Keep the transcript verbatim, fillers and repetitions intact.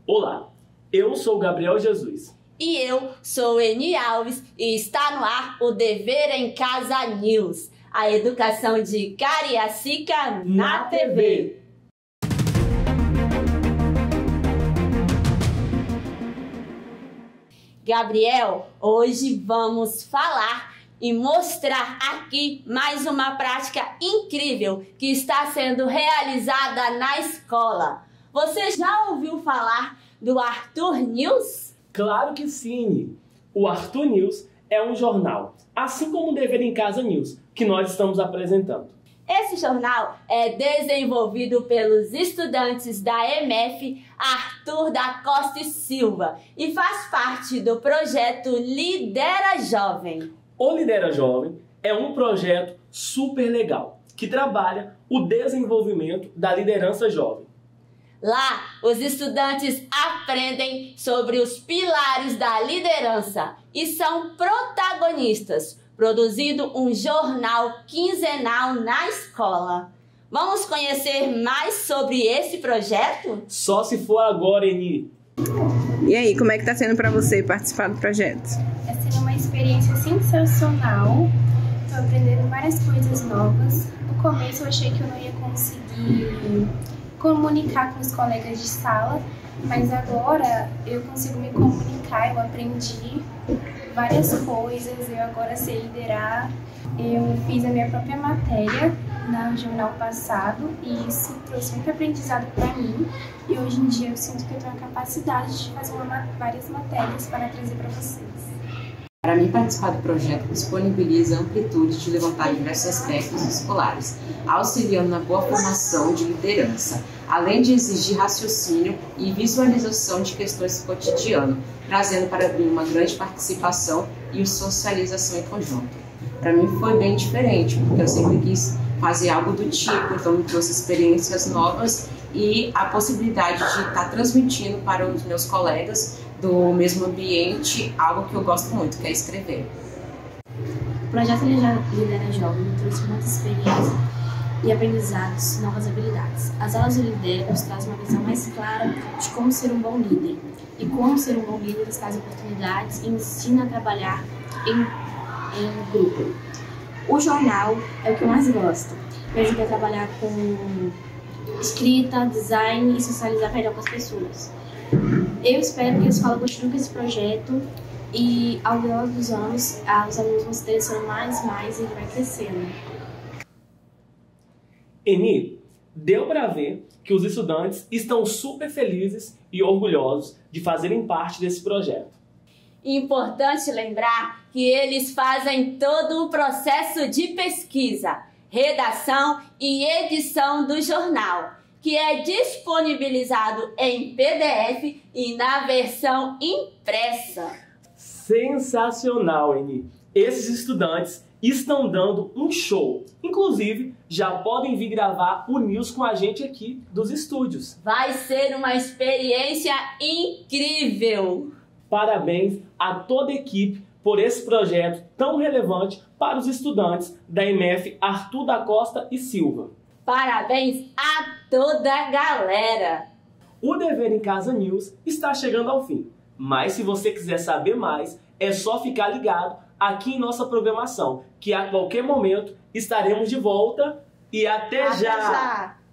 Olá, eu sou Gabriel Jesus. E eu sou Eni Alves e está no ar o Dever em Casa News, a educação de Cariacica na T V. Gabriel, hoje vamos falar e mostrar aqui mais uma prática incrível que está sendo realizada na escola. Você já ouviu falar do Arthur News? Claro que sim! O Arthur News é um jornal, assim como o Dever em Casa News, que nós estamos apresentando. Esse jornal é desenvolvido pelos estudantes da E M F Arthur da Costa e Silva e faz parte do projeto Lidera Jovem. O Lidera Jovem é um projeto super legal que trabalha o desenvolvimento da liderança jovem. Lá, os estudantes aprendem sobre os pilares da liderança e são protagonistas, produzindo um jornal quinzenal na escola. Vamos conhecer mais sobre esse projeto? Só se for agora, Eni. E aí, como é que tá sendo para você participar do projeto? Está sendo uma experiência sensacional. Estou aprendendo várias coisas novas. No começo eu achei que eu não ia conseguir comunicar com os colegas de sala, mas agora eu consigo me comunicar, eu aprendi várias coisas, eu agora sei liderar. Eu fiz a minha própria matéria no jornal passado e isso trouxe muito aprendizado para mim, e hoje em dia eu sinto que eu tenho a capacidade de fazer uma, várias matérias para trazer para vocês. Para mim, participar do projeto disponibiliza amplitude de levantar diversos aspectos escolares, auxiliando na boa formação de liderança, além de exigir raciocínio e visualização de questões do cotidiano, trazendo para mim uma grande participação e socialização em conjunto. Para mim foi bem diferente, porque eu sempre quis fazer algo do tipo, então me trouxe experiências novas e a possibilidade de estar transmitindo para os meus colegas do mesmo ambiente algo que eu gosto muito, que é escrever. O projeto Lidera Jovem me trouxe muita experiência e aprendizados, novas habilidades. As aulas do Lidera nos trazem uma visão mais clara de como ser um bom líder. E como ser um bom líder nos traz oportunidades e ensina a trabalhar em, em grupo. O jornal é o que eu mais gosto. Me ajuda a trabalhar com escrita, design e socializar melhor com as pessoas. Eu espero que a escola continue com esse projeto e ao longo dos anos os alunos vão se interessando mais e mais e ele vai crescendo. Eni, deu para ver que os estudantes estão super felizes e orgulhosos de fazerem parte desse projeto. Importante lembrar que eles fazem todo o processo de pesquisa, redação e edição do jornal, que é disponibilizado em P D F e na versão impressa. Sensacional, Eni! Esses estudantes estão dando um show. Inclusive, já podem vir gravar o News com a gente aqui dos estúdios. Vai ser uma experiência incrível! Parabéns a toda a equipe por esse projeto tão relevante para os estudantes da E M F Arthur da Costa e Silva. Parabéns a toda a galera! O Dever em Casa News está chegando ao fim, mas se você quiser saber mais, é só ficar ligado aqui em nossa programação, que a qualquer momento estaremos de volta e até, Até já! já.